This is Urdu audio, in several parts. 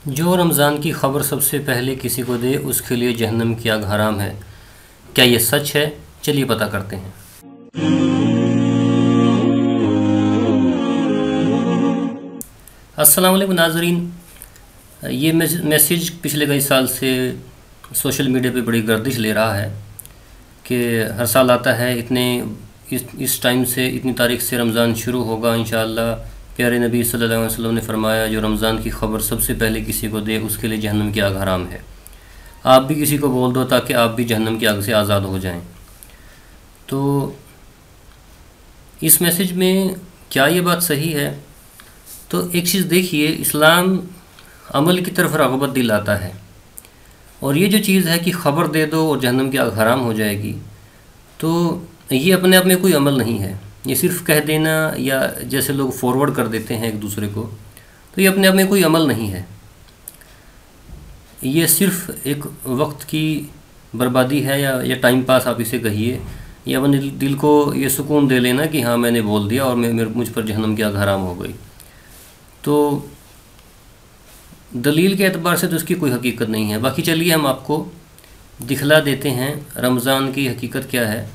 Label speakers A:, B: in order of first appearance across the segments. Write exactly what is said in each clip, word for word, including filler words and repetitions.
A: جو رمضان کی خبر سب سے پہلے کسی کو دے اس کے لیے جہنم کی آگ حرام ہے۔ کیا یہ سچ ہے؟ چلیے پتہ کرتے ہیں۔ السلام علیکم ناظرین، یہ میسیج پچھلے کئی سال سے سوشل میڈیا پہ بڑی گردش لے رہا ہے کہ ہر سال آتا ہے، اتنے اس اس ٹائم سے اتنی تاریخ سے رمضان شروع ہوگا انشاءاللہ۔ پیارے نبی صلی اللہ علیہ وسلم نے فرمایا جو رمضان کی خبر سب سے پہلے کسی کو دے اس کے لیے جہنم کی آگ حرام ہے۔ آپ بھی کسی کو بول دو تاکہ آپ بھی جہنم کی آگ سے آزاد ہو جائیں۔ تو اس میسیج میں کیا یہ بات صحیح ہے؟ تو ایک چیز دیکھیے، اسلام عمل کی طرف رغبت دلاتا ہے، اور یہ جو چیز ہے کہ خبر دے دو اور جہنم کی آگ حرام ہو جائے گی، تو یہ اپنے آپ میں کوئی عمل نہیں ہے۔ یہ صرف کہہ دینا یا جیسے لوگ فارورڈ کر دیتے ہیں ایک دوسرے کو، تو یہ اپنے آپ میں کوئی عمل نہیں ہے۔ یہ صرف ایک وقت کی بربادی ہے، یا یا ٹائم پاس آپ اسے کہیے، یا اپنے دل کو یہ سکون دے لینا کہ ہاں میں نے بول دیا اور میں مجھ پر جہنم کی آگ حرام ہو گئی۔ تو دلیل کے اعتبار سے تو اس کی کوئی حقیقت نہیں ہے۔ باقی چلیے ہم آپ کو دکھلا دیتے ہیں رمضان کی حقیقت کیا ہے۔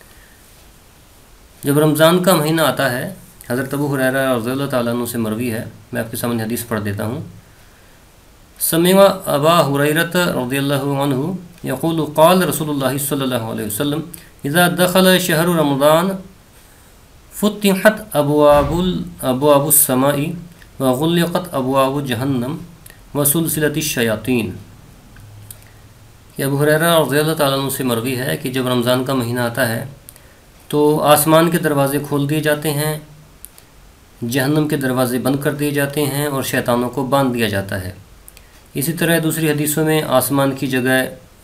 A: جب رمضان کا مہینہ آتا ہے، حضرت ابو ہریرہ رضی اللہ تعالیٰ عنہ سے مروی ہے، میں آپ کے سامنے حدیث پڑھ دیتا ہوں۔ سمع ابا ہریرہ رضی اللہ عنہ یقول قال رسول اللہ صلی اللہ علیہ وسلم اذا دخل شہر رمضان فتحت ابواب ابواب السماء وغلقت ابواب جہنم وسلسلت الشیاطین۔ یہ ابو ہریرہ رضی اللہ تعالیٰ عنہ سے مروی ہے کہ جب رمضان کا مہینہ آتا ہے تو آسمان کے دروازے کھول دیے جاتے ہیں، جہنم کے دروازے بند کر دیے جاتے ہیں، اور شیطانوں کو باندھ دیا جاتا ہے۔ اسی طرح دوسری حدیثوں میں آسمان کی جگہ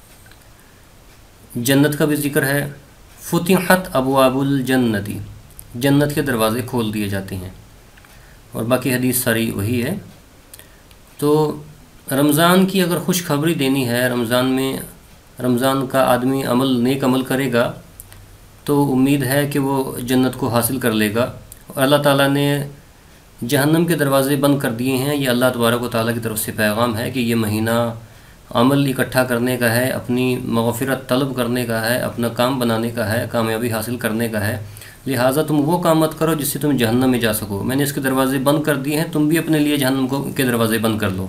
A: جنت کا بھی ذکر ہے۔ فتحت ابواب الجنتی، جنت کے دروازے کھول دیے جاتے ہیں، اور باقی حدیث ساری وہی ہے۔ تو رمضان کی اگر خوشخبری دینی ہے، رمضان میں رمضان کا آدمی عمل نیک عمل کرے گا تو امید ہے کہ وہ جنت کو حاصل کر لے گا۔ اور اللہ تعالیٰ نے جہنم کے دروازے بند کر دیے ہیں۔ یہ اللہ تبارک و تعالیٰ کی طرف سے پیغام ہے کہ یہ مہینہ عمل اکٹھا کرنے کا ہے، اپنی مغفرت طلب کرنے کا ہے، اپنا کام بنانے کا ہے، کامیابی حاصل کرنے کا ہے، لہٰذا تم وہ کام مت کرو جس سے تم جہنم میں جا سکو۔ میں نے اس کے دروازے بند کر دیے ہیں، تم بھی اپنے لیے جہنم کو کے دروازے بند کر لو۔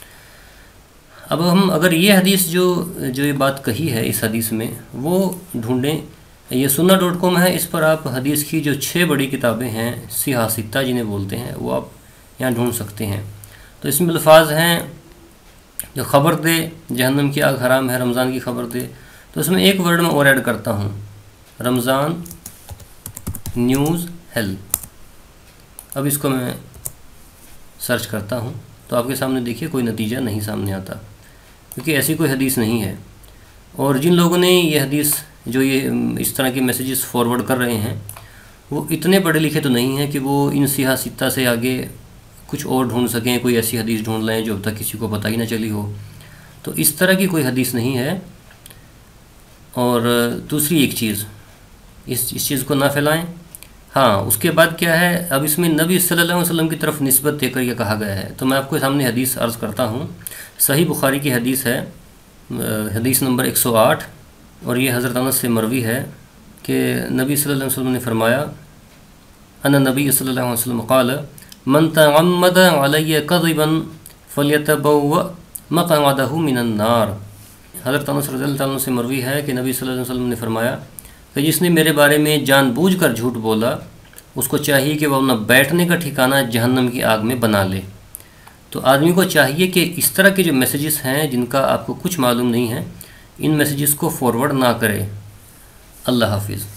A: اب ہم اگر یہ حدیث جو جو یہ بات کہی ہے اس حدیث میں وہ ڈھونڈیں، یہ سنہ ڈاٹ کام ہے، اس پر آپ حدیث کی جو چھ بڑی کتابیں ہیں، صحاح ستہ جنہیں بولتے ہیں، وہ آپ یہاں ڈھونڈ سکتے ہیں۔ تو اس میں الفاظ ہیں جو خبر دے جہنم کی آگ حرام ہے، رمضان کی خبر دے، تو اس میں ایک ورڈ میں اور ایڈ کرتا ہوں، رمضان نیوز ہیل۔ اب اس کو میں سرچ کرتا ہوں تو آپ کے سامنے دیکھیے کوئی نتیجہ نہیں سامنے آتا، کیونکہ ایسی کوئی حدیث نہیں ہے۔ اور جن لوگوں نے یہ حدیث جو یہ اس طرح کے میسیجز فارورڈ کر رہے ہیں وہ اتنے پڑھے لکھے تو نہیں ہیں کہ وہ ان صحاح ستہ سے آگے کچھ اور ڈھونڈ سکیں، کوئی ایسی حدیث ڈھونڈ لیں جو اب تک کسی کو پتہ ہی نہ چلی ہو۔ تو اس طرح کی کوئی حدیث نہیں ہے۔ اور دوسری ایک چیز، اس اس چیز کو نہ پھیلائیں۔ ہاں، اس کے بعد کیا ہے، اب اس میں نبی صلی اللہ علیہ وسلم کی طرف نسبت دے کر یہ کہا گیا ہے، تو میں آپ کے سامنے حدیث عرض کرتا ہوں۔ صحیح بخاری کی حدیث ہے، حدیث نمبر ایک سو آٹھ، اور یہ حضرت انس سے مروی ہے کہ نبی صلی اللہ علیہ وسلم نے فرمایا ان نبی صلی اللہ علیہ وسلم قال من تعمد علی کذبا فلیتبوأ مقعدہ من النار۔ حضرت انس رضی اللہ عنہ سے مروی ہے کہ نبی صلی اللہ علیہ وسلم نے فرمایا کہ جس نے میرے بارے میں جان بوجھ کر جھوٹ بولا اس کو چاہیے کہ وہ اپنا بیٹھنے کا ٹھکانہ جہنم کی آگ میں بنا لے۔ تو آدمی کو چاہیے کہ اس طرح کے جو میسیجز ہیں جن کا آپ کو کچھ معلوم نہیں ہے، ان میسیجز کو فارورڈ نہ کرے۔ اللہ حافظ۔